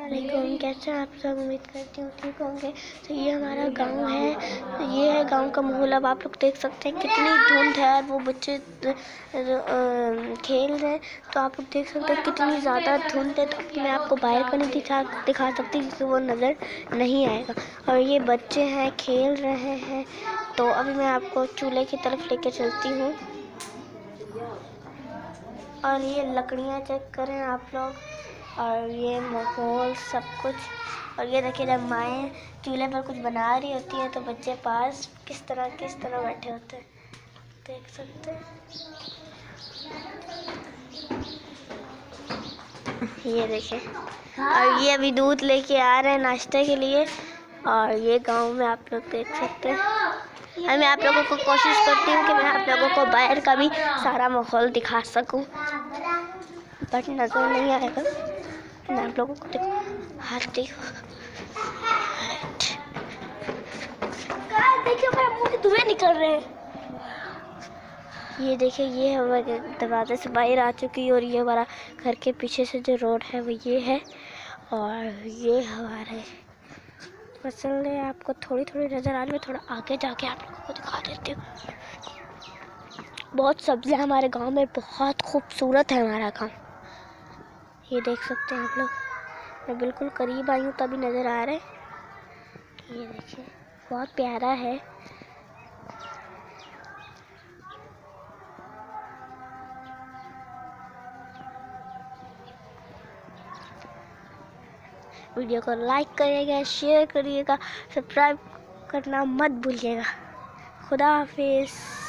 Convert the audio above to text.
वालेकुम, कैसे हैं आप सब। उम्मीद करती हूँ ठीक होंगे। तो ये हमारा गांव है, ये है गांव का माहौल। अब आप लोग देख सकते हैं कितनी धुंध है और वो बच्चे खेल रहे हैं। तो आप लोग देख सकते हैं कितनी ज़्यादा धुंध है। तो मैं आपको बाहर का नहीं दिखा सकती क्योंकि वो नज़र नहीं आएगा। और ये बच्चे हैं, खेल रहे हैं। तो अभी मैं आपको चूल्हे की तरफ लेके चलती हूँ। और ये लकड़ियाँ चेक करें आप लोग, और ये माहौल सब कुछ। और ये देखिए, जब माएँ चूल्हे पर कुछ बना रही होती हैं तो बच्चे पास किस तरह बैठे होते हैं, देख सकते हैं। ये देखिए, और ये अभी दूध लेके आ रहे हैं नाश्ते के लिए। और ये गांव में आप लोग देख सकते हैं। और मैं आप लोगों को कोशिश करती हूँ कि मैं आप लोगों को बाहर का भी सारा माहौल दिखा सकूँ, बट नज़र नहीं आएगा। मैं आप लोगों को दिखाती हूँ। देखिए मेरे मुंह से धुएं निकल रहे हैं। ये देखिए, ये हमारे दरवाजे से बाहर आ चुकी है। और ये हमारा घर के पीछे से जो रोड है वो ये है। और ये हमारे फसल है, आपको थोड़ी नज़र आ रही है। थोड़ा आगे जाके आप लोगों को दिखा देती हूँ। बहुत सब्जियां हमारे गांव में, बहुत खूबसूरत है हमारा गांव। ये देख सकते हैं आप लोग। मैं बिल्कुल करीब आई हूँ तभी नज़र आ रहा है। ये देखिए, बहुत प्यारा है। वीडियो को लाइक करिएगा, शेयर करिएगा, सब्सक्राइब करना मत भूलिएगा। खुदा हाफिज़।